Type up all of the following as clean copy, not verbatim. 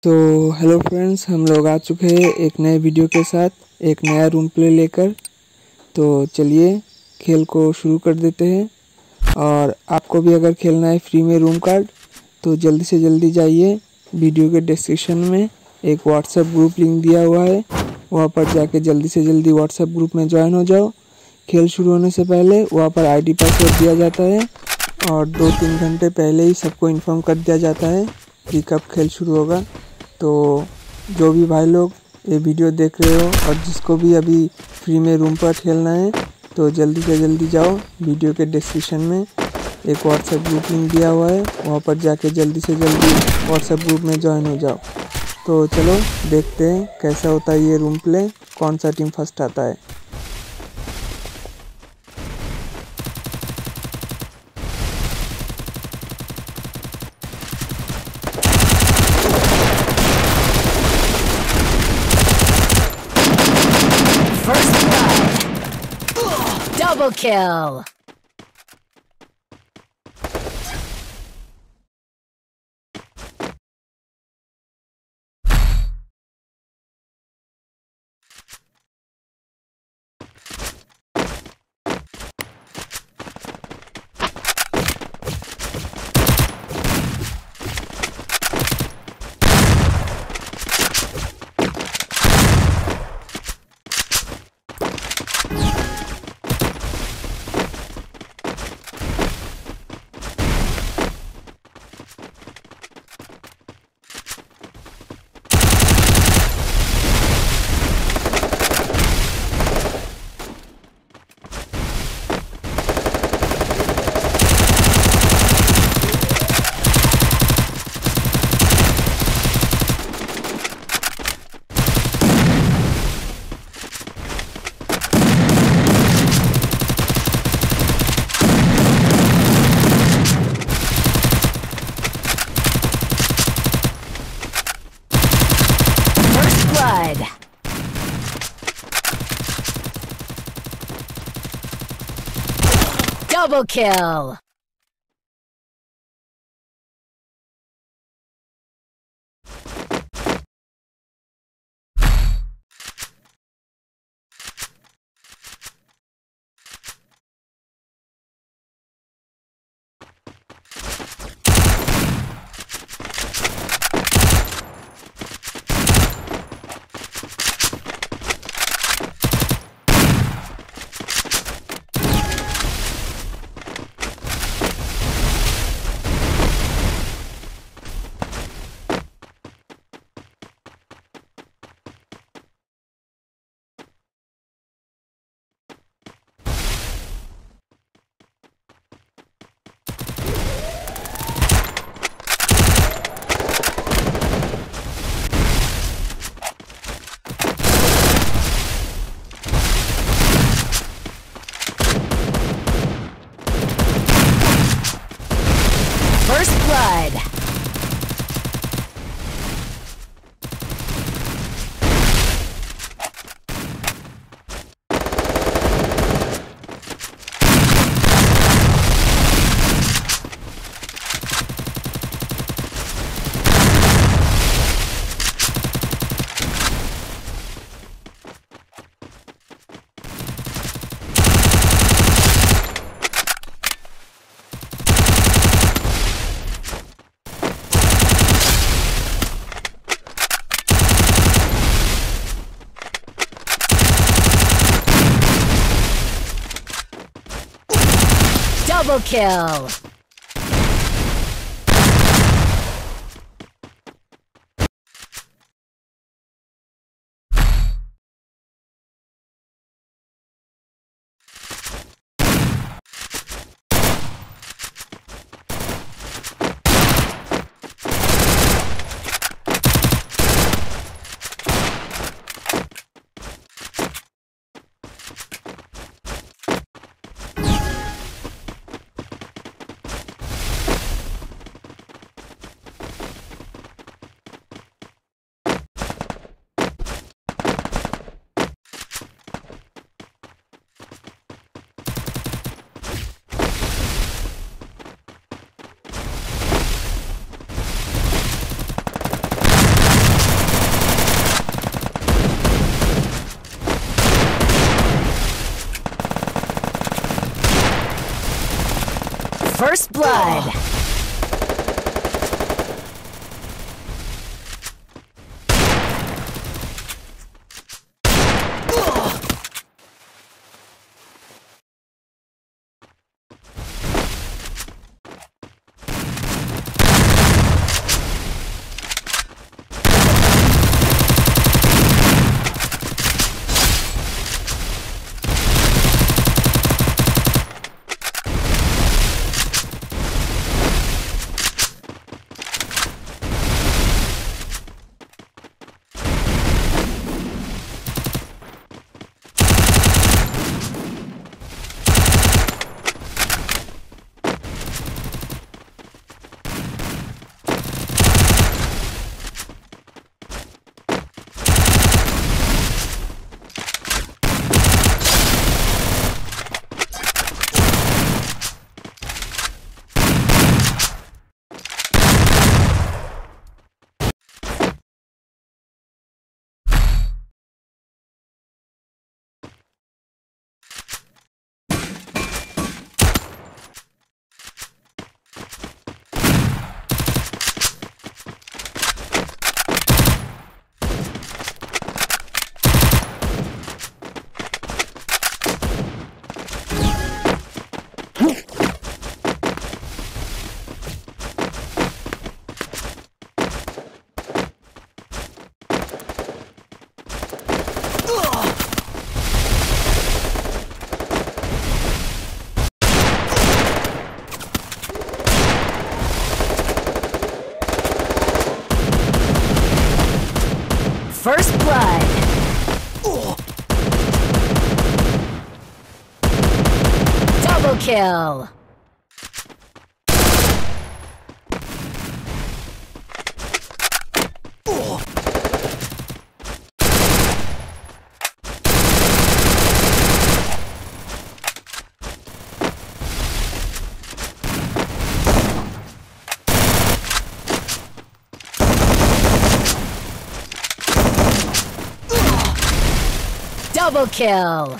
तो hello friends, हम लोग आ चुके हैं एक नए वीडियो के साथ, एक नया रूम प्ले लेकर। तो चलिए खेल को शुरू कर देते हैं। और आपको भी अगर खेलना है फ्री में रूम कार्ड तो जल्दी से जल्दी जाइए, वीडियो के डिस्क्रिप्शन में एक व्हाट्सएप ग्रुप लिंक दिया हुआ है, वहाँ पर जाके जल्दी से जल्दी व्हाट्सएप ग्रुप में ज्वाइन हो जाओ। खेल शुरू होने से पहले वहाँ पर आईडी पासवर्ड दिया जाता है और 2-3 घंटे पहले ही सबको इन्फॉर्म कर दिया जाता है कि कब खेल शुरू होगा। तो जो भी भाई लोग ये वीडियो देख रहे हो और जिसको भी अभी फ्री में रूम पर खेलना है तो जल्दी से जल्दी जाओ, वीडियो के डिस्क्रिप्शन में एक व्हाट्सएप ग्रुप लिंक दिया हुआ है, वहाँ पर जाके जल्दी से जल्दी व्हाट्सएप ग्रुप में ज्वाइन हो जाओ। तो चलो देखते हैं कैसा होता है ये रूम प्ले, कौन सा टीम फर्स्ट आता है। Double kill! Double kill! First blood! Double kill! blood. First blood. Double kill. Double kill.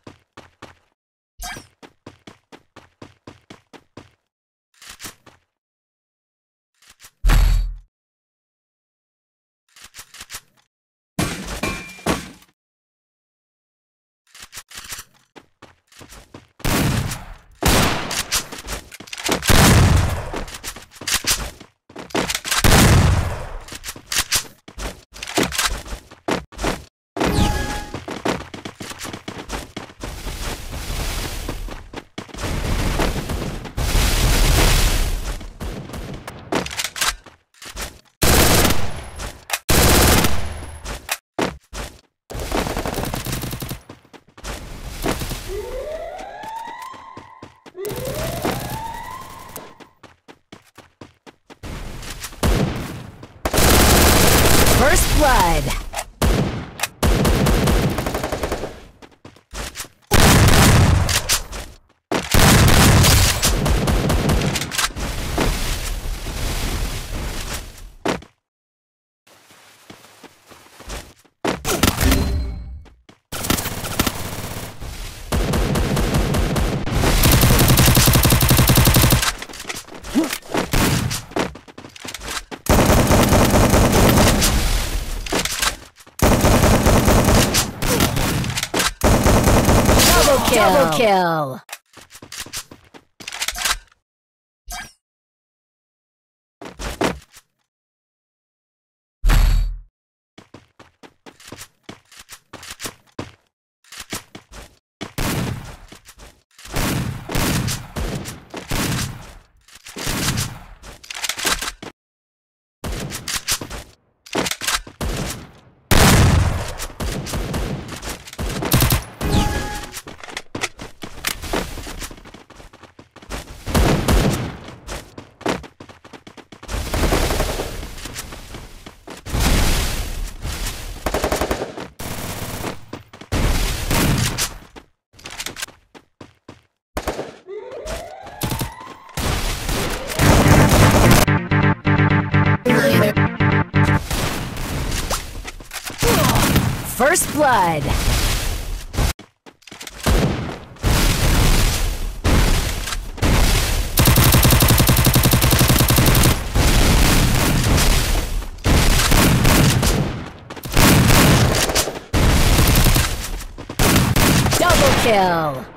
First blood. Double kill. First blood. kill.